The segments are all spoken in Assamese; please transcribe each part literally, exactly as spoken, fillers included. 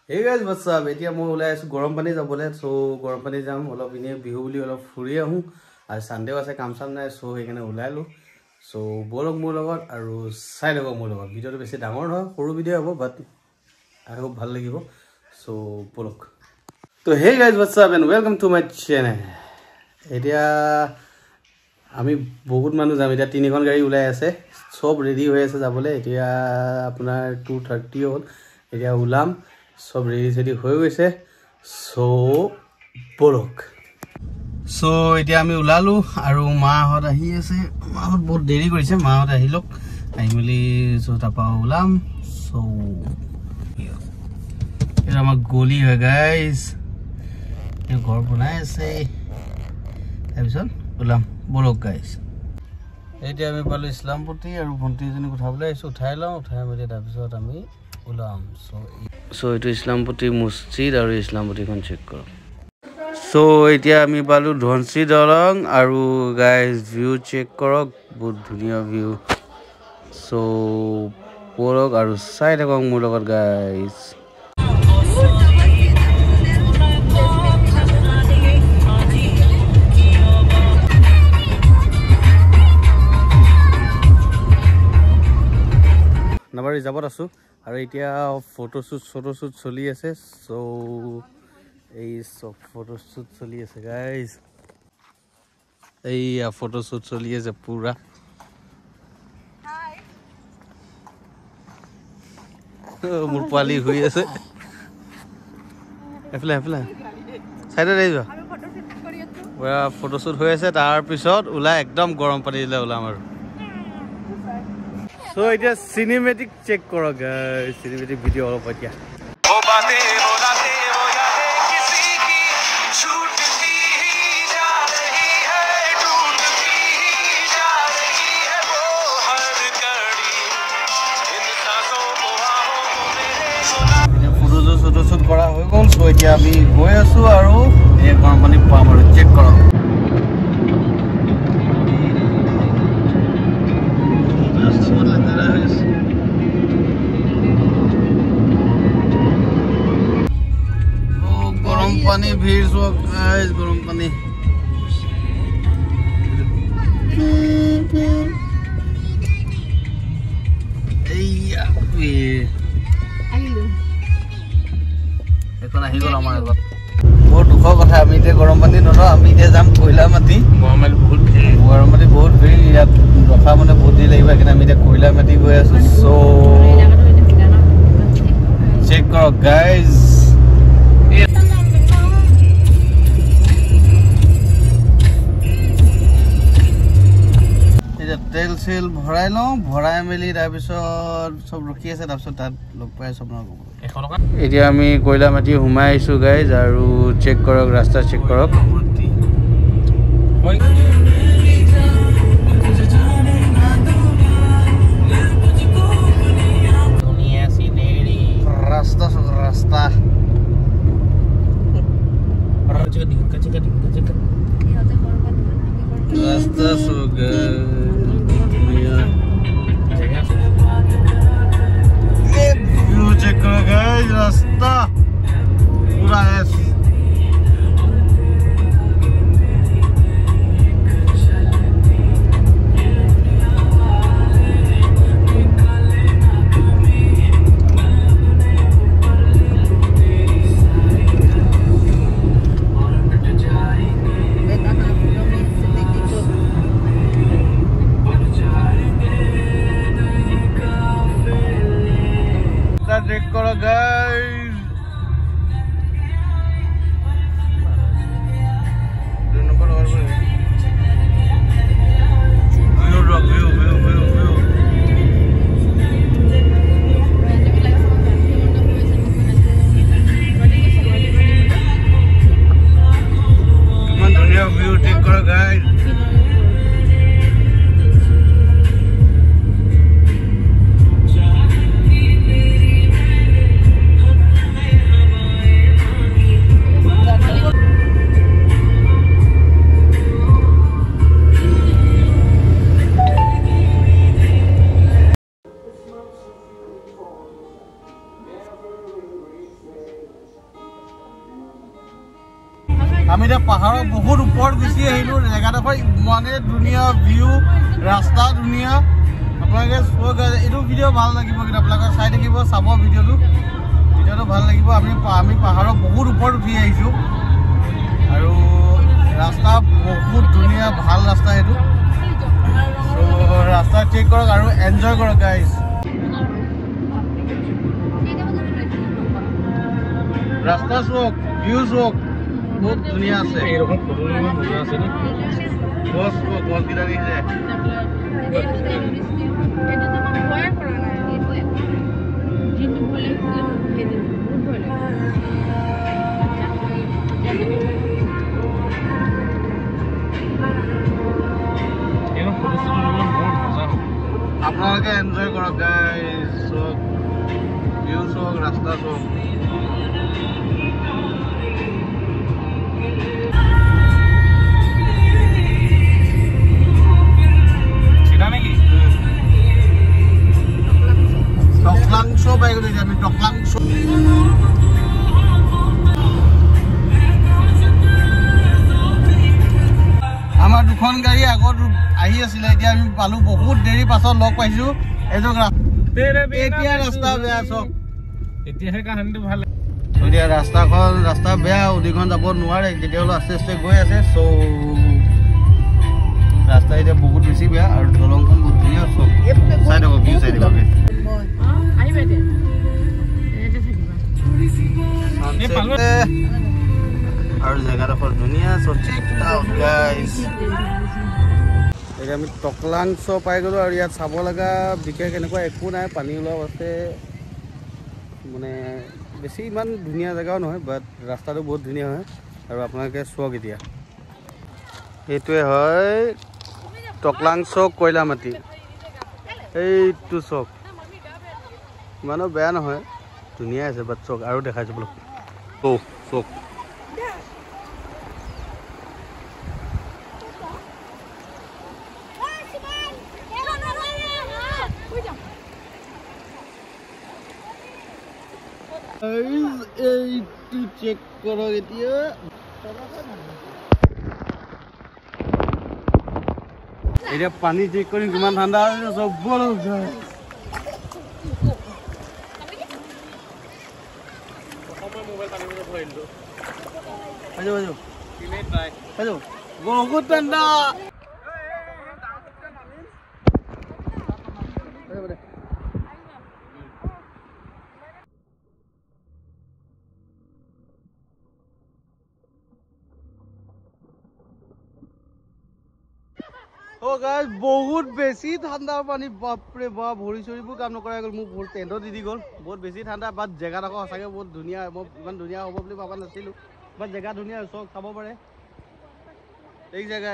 Hey guys, what's up? এতিয়া মই ওলাই আছো গৰম পানী যাবলে সো গৰম পানী যাম অলপ ইনে বিহু বুলি অলপ ফুৰি আহো আৰু সানডে আছে কাম সাম নাই সো সেইকাৰণে ওলাইলো সো বলক মোৰ লগত আৰু চাই লওক মোৰ লগত ভিডিওটো বেছি ডাঙৰ নহয় সৰু ভিডিও হ'ব বাট আই হোপ ভাল লাগিব সো বলক তো hey guys, what's up and welcome to my channel. এতিয়া আমি বহুত মানুহ যাম এতিয়া তিনিখন গাড়ী ওলাই আছে সব ৰেডি হৈ আছে যাবলে এতিয়া আপোনাৰ two thirty হ'ল এতিয়া উলাম সব ৰেডি সেডি হৈ গৈছে সো বলক সো এতিয়া আমি উলালো আৰু মাহত আহি আছে মাহত বহুত দেৰি কৰিছে মাহত আহিলক আহি মিলি সো তাপা উলাম সো এটা আমাৰ গলি হয় গাইস এই ঘৰ বনাই আছে তাৰপিছত উলাম বলক গাইস এতিয়া আমি পালো ইছলামপতি আৰু ভন্টিজনী উঠাবলৈ আহিছো উঠাই লওঁ উঠাই মেলি তাৰপিছত আমি উলাম সো সো এটো ইছলামপতি মছজিদ আৰু ইছলামপতিখন চেক কৰক সো এতিয়া আমি পালো ধনসি দলং আৰু গাইস ভিউ চেক কৰক বহুত ধুনীয়া ভিউ সো বলক আৰু চাই থাকক মোৰ লগত গাইস নাবাৰী যাবত আছো আৰু এতিয়া ফটোশুট ফটোশুট চলি আছে সো এই সব ফটোশুট চলি আছে গাইস এই ফটোশুট চলি আছে পুরা হাই মোৰ পালি হৈ আছে এফলা এফলা সাইডে ৰে যা আমি ফটোশুট কৰি আছো ওয়া ফটোশুট হৈ আছে তাৰ পিছত উলা একদম গৰম পানী দিলে উলাম আৰু So it is cinematic check karo guys cinematic video all over here wo baatein bolate ho yadein kisi ki chhutti ja rahi hai tootti ja rahi hai wo har kadi in saason ko aaho mere bola photo photo shoot kora hoy gol so etia ami goi asu aru ei garam pani pam aru check karo पानी भीड़ सो गाइस गरम पानी एया वे आइलो এখন আহি গল আমাৰ আগত বহুত দুখৰ কথা আমি তে গৰম পানী নল আমি তে যাম কয়লা মাটি গৰমাল বহুত ভিৰ গৰম মাটি বহুত ভিৰ ইয়াত ৰখা মানে বহুত দেৰি লাগিব কিন্তু আমি তে কয়লা মাটি গৈ আছো সো চেক কৰক গাইস তেল সেল ভৰাই লওঁ ভৰাই মেলি তাৰ পিছত সব ৰখি আছে তাৰ পিছত তাত লগ পাই সব না এতিয়া আমি কয়লা মাটি হুমাই আইছো গাইজ আৰু চেক কৰক ৰাস্তা চেক কৰক দুনিয়া সিনেৰি ৰাস্তা সব ৰাস্তা ৰাস্তা সব check karo guys rasta pura es check karo guys do number over view rock view view view view man dhuniya view check karo guys আমি এতিয়া পাহাৰৰ বহুত ওপৰত গুচি আহিলোঁ জেগাডোখৰ ইমানে ধুনীয়া ভিউ ৰাস্তা ধুনীয়া আপোনালোকে চোৱা এইটো ভিডিঅ' ভাল লাগিব কিন্তু আপোনালোকে চাই থাকিব চাব ভিডিঅ'টো ভিডিঅ'টো ভাল লাগিব আমি আমি পাহাৰৰ বহুত ওপৰত উঠি আহিছোঁ আৰু ৰাস্তা বহুত ধুনীয়া ভাল ৰাস্তা এইটো চ' ৰাস্তা চেক কৰক আৰু এনজয় কৰক গাইজ ৰাস্তা চোক ভিউ চোক বহুত ধুনীয়া আছে এইরকম ফটো লওয়া মজা আছে না বস বস গিরা দিছে এটা তো আমি ভয় করা না এটলে জিতু বলে খেতে বহুত ভয় লাগে এরকম ফটো লওয়া বহুত মজা হবে আপনারা এনজয় করো গাইস সব ভিউ সব রাস্তা সব টকলাংশো পাই গ'লো আমি টকলাংশো আমাৰ দুখন গাড়ী আগত আহি আছিলে এতিয়া আমি পালো বহুত দেৰি পাছত লগ পাইছো এজক এতিয়া ৰাস্তা বেয়া চব এতিয়াহে কাহিনীটো ভাল এতিয়া ৰাস্তাখন ৰাস্তা বেয়া উদিখন যাব নোৱাৰে তেতিয়াহ'লে আস্তে আস্তে গৈ আছে চ' ৰাস্তা এতিয়া বহুত বেছি বেয়া আৰু দলংখন বহুত ধুনীয়া চব চাই থাকক ভিউ চাই থাকক আৰু জেগাডোখৰ ধুনীয়া এতিয়া আমি টকলাংশ পাই গ'লোঁ আৰু ইয়াত চাব লগা বিশেষ এনেকুৱা একো নাই পানী ওলোৱা আছে মানে বেছি ইমান ধুনীয়া জেগাও নহয় বাট ৰাস্তাটো বহুত ধুনীয়া হয় আৰু আপোনালোকে চাওক এতিয়া এইটোৱে হয় টকলাংশ কয়লা মাটি এইটো চক ইমানো বেয়া নহয় ধুনীয়া আছে বাট চক আৰু দেখাইছোঁ বোলো অ চক এইটো চেক কৰক এতিয়া এতিয়া পানী চেক কৰি কিমান ঠাণ্ডা হৈছে চব বল বহুত ঠাণ্ডা ও গাইজ বহুত বেছি ঠাণ্ডা পানী বাপৰে বাপ ভৰি চৰিবোৰ কাম নকৰা গ'ল মোক বহুত টেণ্টত দি দি গ'ল বহুত বেছি ঠাণ্ডা বাট জেগাডোখৰ সঁচাকৈ বহুত ধুনীয়া মই ইমান ধুনীয়া হ'ব বুলি ভবা নাছিলোঁ বাট জেগা ধুনীয়া চব চাব পাৰে এই জেগা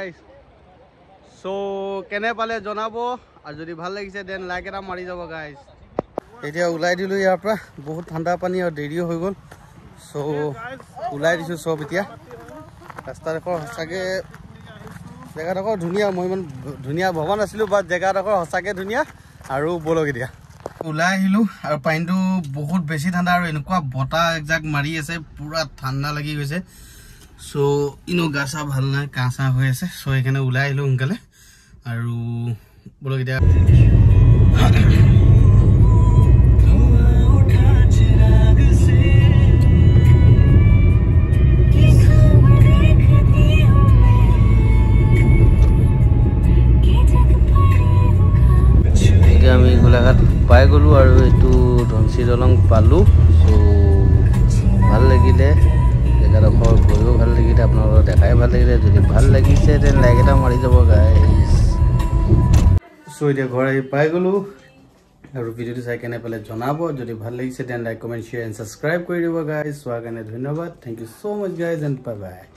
চ' কেনে পালে জনাব আৰু যদি ভাল লাগিছে দেন লাইক এটা মাৰি যাব গাইজ এতিয়া ওলাই দিলোঁ ইয়াৰ পৰা বহুত ঠাণ্ডা পানী আৰু দেৰিও হৈ গ'ল চ' ওলাই দিছোঁ চব এতিয়া ৰাস্তাডোখৰ সঁচাকৈ জেগাডোখৰ ধুনীয়া মই ইমান ধুনীয়া ভবা নাছিলোঁ বাট জেগাডোখৰ সঁচাকৈ ধুনীয়া আৰু বলক এতিয়া ওলাই আহিলোঁ আৰু পানীটো বহুত বেছি ঠাণ্ডা আৰু এনেকুৱা বতাহ একজাক মাৰি আছে পুৰা ঠাণ্ডা লাগি গৈছে চ' ইনো গা চা ভাল নাই কাহ চাহ হৈ আছে চ' সেইকাৰণে ওলাই আহিলোঁ সোনকালে আৰু বলক এতিয়া আমি গোলাঘাট পাই গ'লোঁ আৰু এইটো ধনশী দলং পালোঁ চ' ভাল লাগিলে জেগাডোখৰ গৈও ভাল লাগিলে আপোনালোকক দেখাই ভাল লাগিলে যদি ভাল লাগিছে তেন লাইক এটা মাৰি যাব গাইজ চ' এতিয়া ঘৰ আহি পাই গ'লোঁ আৰু ভিডিঅ'টো চাই কেনে পালে জনাব যদি ভাল লাগিছে তেন like comment share and subscribe কৰি দিব গাইজ চোৱাৰ কাৰণে ধন্যবাদ thank you so' much guys and bye by